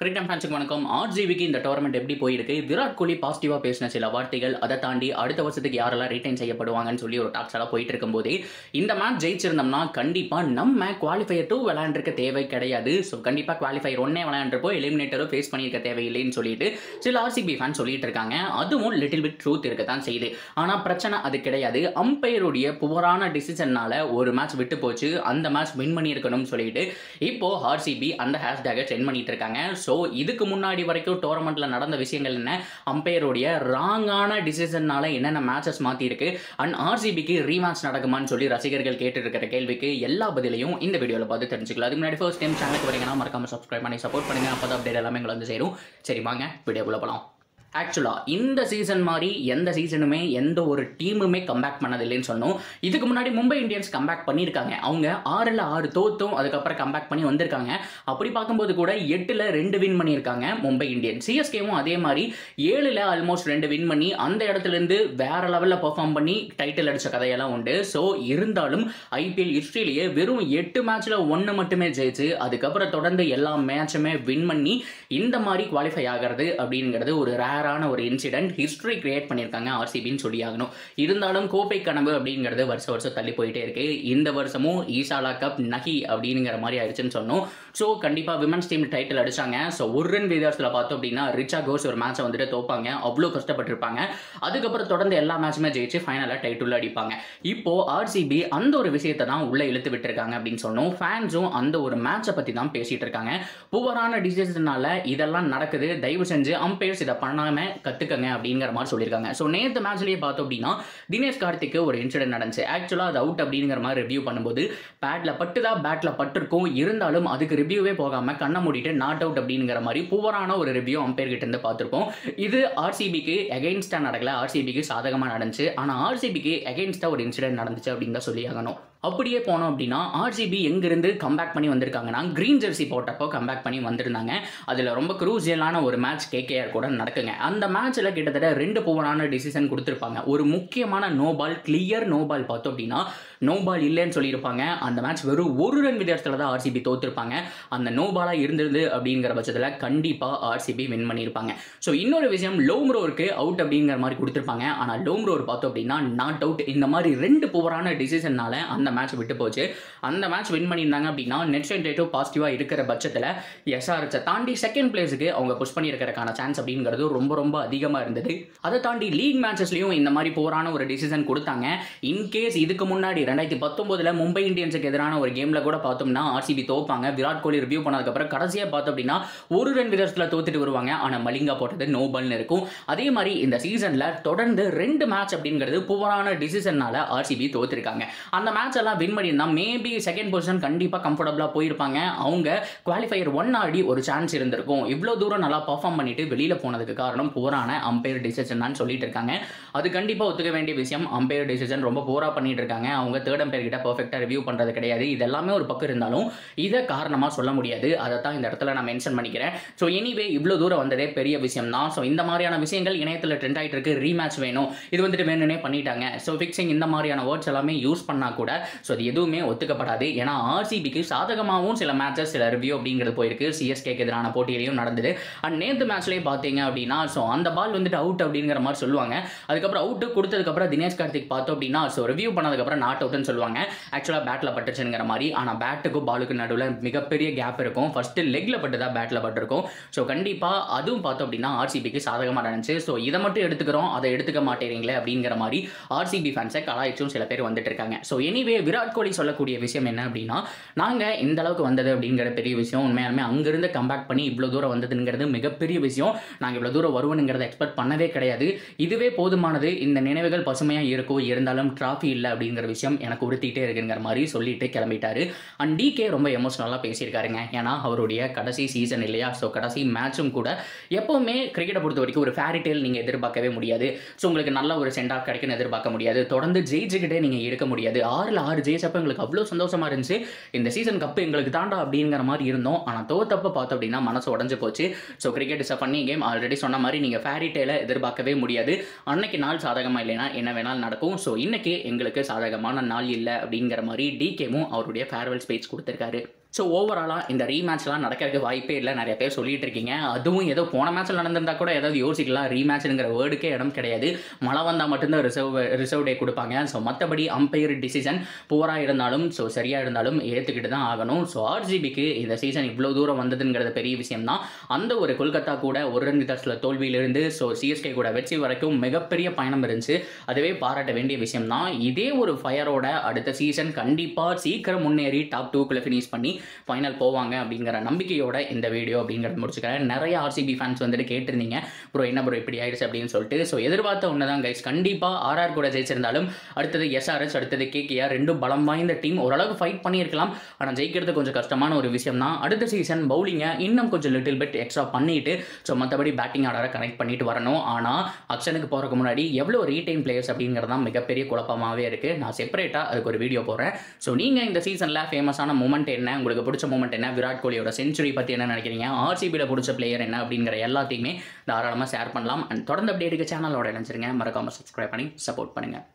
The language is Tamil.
கிரிக்கெட் ஃபேன்ஸுக்கு வணக்கம். ஆர்சிபிக்கு இந்த டோர்னமெண்ட் எப்படி போயிருக்கு, விராட் கோலி பாசிட்டிவா பேசின சில வார்த்தைகள், அதை தாண்டி அடுத்த வருஷத்துக்கு யாரெல்லாம் ரிட்டைன் செய்யப்படுவாங்கன்னு சொல்லி ஒரு டாக்ஸ் எல்லாம் போயிட்டு இருக்கும்போது இந்த மேட்ச் ஜெயிச்சிருந்தோம்னா கண்டிப்பா நம்ம குவாலிஃபயர் 2 விளையாண்டுருக்க தேவை கிடையாது. ஸோ கண்டிப்பா குவாலிஃபயர் 1 விளையாண்டுருப்போ எலிமினேட்டரும் ஃபேஸ் பண்ணியிருக்க தேவையில்லைன்னு சொல்லிட்டு சில ஆர்சிபி ஃபேன் சொல்லிட்டு இருக்காங்க. அதுவும் லிட்டில் பிட் ட்ரூத் இருக்கத்தான் செய்யுது. ஆனா பிரச்சனை அது கிடையாது. அம்பையருடைய புவரான டிசிஷன்னால ஒரு மேட்ச் விட்டு போச்சு, அந்த மேட்ச் வின் பண்ணியிருக்கணும்னு சொல்லிட்டு இப்போ ஆர்சிபி அந்த ஹேஷ்டேகை ட்ரெண்ட் பண்ணிட்டு இருக்காங்க. ஸோ இதுக்கு முன்னாடி வரைக்கும் டோர்னமெண்ட்ல நடந்த விஷயங்கள் என்ன, அம்பையருடைய ராங்கான டிசிஷனால என்னென்ன மேட்சஸ் மாத்தி இருக்கு, அண்ட் ஆர்சிபிக்கு ரீமேட்ச் நடக்குமான்னு சொல்லி ரசிகர்கள் கேட்டு இருக்கிற கேள்விக்கு எல்லா பதிலையும் இந்த வீடியோவில் பார்த்து தெரிஞ்சுக்கலாம். அதுக்கு முன்னாடி ஃபர்ஸ்ட் டைம் சேனலுக்கு வரீங்கன்னா மறக்காம சப்ஸ்கிரைப் பண்ணி சப்போர்ட் பண்ணுங்க. அப்போ அப்டேட் எல்லாமே எங்களை வந்து சேரும். சரி வாங்க வீடியோக்குள்ள போகலாம். ஆக்சுவலாக இந்த சீசன் மாதிரி எந்த சீசனுமே எந்த ஒரு டீமுமே கம்பேக் பண்ணதில்லைன்னு சொன்னோம். இதுக்கு முன்னாடி மும்பை இந்தியன்ஸ் கம்பேக் பண்ணியிருக்காங்க. அவங்க 6-6 தோத்தும் அதுக்கப்புறம் கம்பேக் பண்ணி வந்திருக்காங்க. அப்படி பார்க்கும்போது கூட 8ல் 2 வின் பண்ணியிருக்காங்க மும்பை இந்தியன்ஸ். சிஎஸ்கேவும் அதே மாதிரி 7ல் ஆல்மோஸ்ட் 2 வின் பண்ணி அந்த இடத்துலேருந்து வேற லெவலில் பெர்ஃபார்ம் பண்ணி டைட்டில் அடித்த கதையெல்லாம் உண்டு. ஸோ இருந்தாலும் ஐபிஎல் ஹிஸ்ட்ரியிலேயே வெறும் 8 மேட்ச்சில் 1 மட்டுமே ஜெயிச்சு அதுக்கப்புறம் தொடர்ந்து எல்லா மேட்சுமே வின் பண்ணி இந்த மாதிரி குவாலிஃபை ஆகிறது அப்படிங்கிறது ஒரு ரேரான ஒரு இன்சிடென்ட் ஹிஸ்டரி கிரியேட் பண்ணியிருக்காங்க ஆர்சிபின்னு சொல்லி ஆகணும். இருந்தாலும் கோப்பை கனவு அப்படிங்கிறது வருஷம் தள்ளி போயிட்டே இருக்கு. இந்த வருஷமும் ஈசாலா கப் நகி அப்படிங்கிற மாதிரி ஆயிடுச்சுன்னு சொன்னோம். ஸோ கண்டிப்பாக விமன்ஸ் டீம் டைட்டில் அடிச்சாங்க. ஸோ ஒரு ரன் வித்தியாசத்தில் பார்த்தோம் அப்படின்னா ரிச்சா கோஸ் ஒரு மேட்சை வந்துட்டு தோப்பாங்க, அவ்வளோ கஷ்டப்பட்டிருப்பாங்க. அதுக்கப்புறம் தொடர்ந்து எல்லா மேட்சுமே ஜெயிச்சு ஃபைனலாக டைட்டில் அடிப்பாங்க. இப்போ ஆர்சிபி அந்த ஒரு விஷயத்தை தான் உள்ள இழுத்து விட்டுருக்காங்க அப்படின்னு சொன்னோம். ஃபேன்ஸும் அந்த ஒரு மேட்சை பற்றி தான் பேசிட்டு இருக்காங்க. புவரான டிசிஷனால இதெல்லாம் நடக்குது, தயவு செஞ்சு அம்பையர்ஸ் இதை பண்ணாம கத்துக்கங்க அப்படிங்கிற மாதிரி சொல்லியிருக்காங்க. ஸோ நேற்று மேட்ச்லேயே பார்த்தோம் அப்படின்னா தினேஷ் கார்த்திக்கு ஒரு இன்சிடென்ட் நடந்துச்சு. ஆக்சுவலாக அது அவுட் அப்படிங்கிற மாதிரி ரிவ்யூ பண்ணும்போது பேட்டில் பட்டுதான் பேட்டில் பட்டிருக்கும், இருந்தாலும் அதுக்கு ரிவ்யூவே போகாமல் கண்ணை மூடிட்டு நாட் அவுட் அப்படிங்கிற மாதிரி புவரான ஒரு ரிவ்யூ அம்பையர் கிட்ட இருந்து பார்த்துருக்கோம். இது ஆர்சிபிக்கு எகெயின்ஸ்டா நடக்கல, ஆர்சிபிக்கு சாதகமாக நடந்துச்சு. ஆனால் ஆர்சிபிக்கு எகெயின்ஸ்டா ஒரு இன்சிடென்ட் நடந்துச்சு அப்படின்னு தான் சொல்லி ஆகணும். அப்படியே போனோம் அப்படின்னா ஆர்சிபி எங்கிருந்து கம்பேக் பண்ணி வந்திருக்காங்கன்னா கிரீன் ஜெர்சி போட்டப்போ கம்பேக் பண்ணி வந்திருந்தாங்க. அதில் ரொம்ப குரூசியலான ஒரு மேட்ச் கேகேஆர் கூட நடக்குங்க. அந்த மேட்ச்சில் கிட்டத்தட்ட 2 புவரான டிசிஷன் கொடுத்துருப்பாங்க. ஒரு முக்கியமான no ball, clear no ball பார்த்தோம் அப்படின்னா நோ பால் இல்லைன்னு சொல்லியிருப்பாங்க. அந்த மேட்ச் வெறும் 1 ரன் வித்தியாசத்தில் தான் ஆர்சிபி தோத்துருப்பாங்க. அந்த நோ பாலாக இருந்தது அப்படிங்கிற பட்சத்தில் கண்டிப்பாக ஆர்சிபி வின் பண்ணியிருப்பாங்க. ஸோ இன்னொரு விஷயம், லோம்ரோருக்கு அவுட் அப்படிங்கிற மாதிரி கொடுத்துருப்பாங்க. ஆனால் லோம்ரோர் பார்த்தோம் அப்படின்னா நாட் அவுட். இந்த மாதிரி 2 புவரான டிசிஷனால அந்த மேட்ச் விட்டு போச்சு. அந்த மேட்ச் வின் பண்ணியிருந்தாங்க அப்படின்னா நெட் சென்டேட்டிவ் பாசிட்டிவாக இருக்கிற பட்சத்தில் எஸ்ஆர்எச்சை தாண்டி செகண்ட் பிளேஸுக்கு அவங்க புஷ் பண்ணியிருக்கிறதுக்கான சான்ஸ் அப்படிங்கிறது ரொம்ப ரொம்ப அதிகமாக இருந்தது. அதை தாண்டி லீக் மேட்சஸ்லையும் இந்த மாதிரி போரான ஒரு டிசிஷன் கொடுத்தாங்க. இன்கேஸ் இதுக்கு முன்னாடி 2019 மும்பை இந்தியன்ஸுக்கு எதிரான ஒரு கேமில் கூட பார்த்தோம்னா ஆர்சிபி தோப்பாங்க. விராட் கோலி ரிவ்யூ பண்ணதுக்கப்புறம் கடைசியாக பார்த்தோம் அப்படின்னா 1 ரன் விதத்தில் தோத்துட்டு வருவாங்க. ஆனால் மலிங்கா போட்டது நோ பால்னு இருக்கும். அதே மாதிரி இந்த சீசனில் தொடர்ந்து 2 மேட்ச் அப்படிங்கிறது புவரான டிசிஷனால ஆர்சிபி தோத்துருக்காங்க. அந்த மேட்ச் எல்லாம் வின் பண்ணியிருந்தா மேபி செகண்ட் பொசிஷன் கண்டிப்பாக கம்ஃபர்டபுளாக போயிருப்பாங்க. அவங்க குவாலிஃபயர் 1 ஆடி ஒரு சான்ஸ் இருந்திருக்கும். இவ்வளோ தூரம் நல்லா பர்ஃபார்ம் பண்ணிட்டு வெளியில் போனதுக்கு காரணம் புவரான அம்பையர் டிசிஷன் தான் சொல்லிட்டு இருக்காங்க. அது கண்டிப்பாக ஒத்துக்க வேண்டிய விஷயம். அம்பையர் டிசிஷன் ரொம்ப போரா பண்ணிட்டு இருக்காங்க. அவங்க தேர்ட் அம்பையர் கிட்ட பர்ஃபெக்டாக ரிவ்யூ பண்ணுறது கிடையாது. இது எல்லாமே ஒரு பக்கம் இருந்தாலும் இதை காரணமாக சொல்ல முடியாது. அதை தான் இந்த இடத்துல நான் மென்ஷன் பண்ணிக்கிறேன். ஸோ எனிவே இவ்வளோ தூரம் வந்ததே பெரிய விஷயம் தான். ஸோ இந்த மாதிரியான விஷயங்கள் இணையத்தில் ட்ரெண்ட் ஆகிட்டு இருக்கு. ரீமேட்ச் வேணும், இது வந்துட்டு வேணும்னே பண்ணிட்டாங்க. ஸோ ஃபிக்ஸிங் இந்த மாதிரியான வேர்ட்ஸ் எல்லாமே யூஸ் பண்ணால் கூட ஸோ அது எதுவுமே ஒத்துக்கப்படாது. ஏன்னா ஆர்சிபிக்கு சாதகமாகவும் சில மேட்சஸ் சில ரிவ்யூ அப்படிங்கிறது போயிருக்கு. சிஎஸ்கேக்கு எதிரான போட்டியிலையும் நடந்தது. அண்ட் நேற்று மேட்ச்லேயே பார்த்தீங்க அப்படின்னா ஸோ அந்த பால் வந்துட்டு அவுட் அப்படிங்கிற மாதிரி சொல்லுவாங்க. அதுக்கப்புறம் அவுட் கொடுத்ததுக்கப்புறம் தினேஷ் கார்த்திக் பார்த்தோம் அப்படின்னா ஸோ ரிவ்யூ பண்ணதுக்கப்புறம் நாட் அவுட்னு சொல்லுவாங்க. ஆக்சுவலாக பேட்டில் பட்டுச்சுங்கிற மாதிரி. ஆனால் பேட்டுக்கும் பாலுக்கு நடுவில் மிகப்பெரிய கேப் இருக்கும். ஃபர்ஸ்ட் லெக்கில் பட்டு தான் பேட்டில் பட்டிருக்கும். ஸோ கண்டிப்பாக அதுவும் பார்த்தோம் அப்படின்னா ஆர்சிபிக்கு சாதகமாக நடந்துச்சு. ஸோ இதை மட்டும் எடுத்துக்கிறோம், அதை எடுத்துக்க மாட்டேறீங்களே அப்படிங்கிற மாதிரி ஆர்சிபி ஃபேன்ஸை கலாய்ச்சும் சில பேர் வந்துட்டு இருக்காங்க. ஸோ எனிவே விராட் கோலி சொல்லக்கூடிய விஷயம் என்ன அப்படின்னா நாங்கள் இந்த அளவுக்கு வந்தது அப்படிங்கிற பெரிய விஷயம். உண்மையாலுமே அங்கிருந்து கம்பேக் பண்ணி இவ்வளோ தூரம் வந்ததுங்கிறது மிகப்பெரிய விஷயம். நாங்கள் இவ்வளோ தூரம் வருவோனுங்கிறத எக்ஸ்பெக்ட் பண்ணவே கிடையாது. இதுவே போதுமானது. இந்த நினைவுகள் பசுமையாக இருக்கும், இருந்தாலும் டிராஃபி இல்லை அப்படிங்கிற விஷயம் எனக்கு உறுத்திட்டே இருக்குங்கிற மாதிரி சொல்லிட்டு கிளம்பிட்டாரு. அண்ட் டிகே ரொம்ப எமோஷனலாக பேசியிருக்காருங்க. ஏன்னா அவருடைய கடைசி சீசன் இல்லையா. ஸோ கடைசி மேட்சும் கூட எப்போவுமே கிரிக்கெட்டை பொறுத்த வரைக்கும் ஒரு ஃபேரி டேல் நீங்கள் எதிர்பார்க்கவே முடியாது. ஸோ உங்களுக்கு நல்ல ஒரு சென்ட் ஆஃப் கிடைக்குன்னு எதிர்பார்க்க முடியாது. தொடர்ந்து ஜெயிச்சுக்கிட்டே நீங்கள் இருக்க முடியாது. 6-6 ஜெயிச்சப்போ எங்களுக்கு அவ்வளோ சந்தோஷமா இருந்துச்சு. இந்த சீசன் கப்பு எங்களுக்கு தாண்டா அப்படிங்கிற மாதிரி இருந்தோம். ஆனால் தோத்தப்போ பார்த்தோம் அப்படின்னா மனசு உடஞ்சு போச்சு. So cricket is a funny game. Already சொன்ன மாதிரி நீங்கள் ஃபேரி டேலை எதிர்பார்க்கவே முடியாது. அன்னைக்கு நாள் சாதகமாக இல்லைன்னா என்ன வேணாலும் நடக்கும். ஸோ இன்னைக்கு எங்களுக்கு சாதகமான நாள் இல்லை அப்படிங்கிற மாதிரி டிகேவும் அவருடைய ஃபேர்வெல் ஸ்பீச் கொடுத்துருக்காரு. ஸோ ஓவராலாக இந்த ரீமேட்ச்லாம் நடக்கிறதுக்கு வாய்ப்பே இல்லை, நிறைய பேர் சொல்லிட்டு இருக்கீங்க. அதுவும் ஏதோ போன மேட்ச்சில் நடந்திருந்தா கூட ஏதாவது யோசிக்கலாம், ரீமேட்ச்ங்கிற வேர்டுக்கே இடம் கிடையாது. மழை வந்தால் மட்டும்தான் ரிசர்வ் டே கொடுப்பாங்க. ஸோ மற்றபடி அம்பையர் டிசிஷன் புவராக இருந்தாலும் ஸோ சரியாக இருந்தாலும் ஏற்றுக்கிட்டு தான் ஆகணும். ஸோ ஆர்சிபிக்கு இந்த சீசன் இவ்வளோ தூரம் வந்ததுங்கிறது பெரிய விஷயம் தான். அந்த ஒரு கொல்கத்தா கூட ஒரு ரன் வித்தியாசத்தில் தோல்வியிலிருந்து ஸோ சிஎஸ்கே கூட வெற்றி வரைக்கும் மிகப்பெரிய பயணம் இருந்துச்சு. அதுவே பாராட்ட வேண்டிய விஷயம் தான். இதே ஒரு ஃபயரோட அடுத்த சீசன் கண்டிப்பாக சீக்கிரம் முன்னேறி டாப் 2க்குள்ள ஃபினிஷ் பண்ணி ஃபைனல் போவாங்க அப்படிங்கிற நம்பிக்கையோட இந்த வீடியோ அப்படிங்கிறத முடிச்சுக்கிறேன். நிறைய ஆர்சிபி ஃபேன்ஸ் வந்துட்டு கேட்டிருந்தீங்க, ப்ரோ என்ன ப்ரோ இப்படி ஆயிடுச்சு அப்படின்னு சொல்லிட்டு. ஸோ எதிர்பார்த்த ஒன்று தான் கைஸ், கண்டிப்பாக ஆர்ஆர் கூட ஜெயிச்சிருந்தாலும் அடுத்தது எஸ்ஆர்எச், அடுத்தது கேகேஆர், ரெண்டும் பலம் வாய்ந்த டீம், ஓரளவுக்கு ஃபைட் பண்ணியிருக்கலாம். ஆனால் ஜெயிக்கிறது கொஞ்சம் கஷ்டமான ஒரு விஷயம் தான். அடுத்த சீசன் பவுலிங்கை இன்னும் கொஞ்சம் லிட்டில் பிட் எக்ஸ்ட்ரா பண்ணிட்டு ஸோ மற்றபடி பேட்டிங் ஆர்டரை கனெக்ட் பண்ணிட்டு வரணும். ஆனால் ஆக்ஷனுக்கு போகிறதுக்கு முன்னாடி எவ்வளோ ரீடைன் பிளேயர்ஸ் அப்படிங்கிறது தான் மிகப்பெரிய குழப்பமாகவே இருக்குது. நான் செப்பரேட்டாக அதுக்கு ஒரு வீடியோ போடுறேன். ஸோ நீங்கள் இந்த சீசனில் ஃபேமஸான மூமெண்ட் என்ன, உங்களுக்கு பிடிச்ச மூமெண்ட் என்ன, விராட் கோலியோட செஞ்சுரி பற்றி என்ன நினைக்கிறீங்க, ஆர்சிபியில் பிடிச்ச பிளேயர் என்ன அப்படிங்கிற எல்லாத்தையுமே தாராளமாக ஷேர் பண்ணலாம். அண்ட் தொடர்ந்து அப்டேட்டுக்கு சேனலோட இணைஞ்சிருங்க, மறக்காமல் சப்ஸ்கிரைப் பண்ணி சப்போர்ட் பண்ணுங்கள்.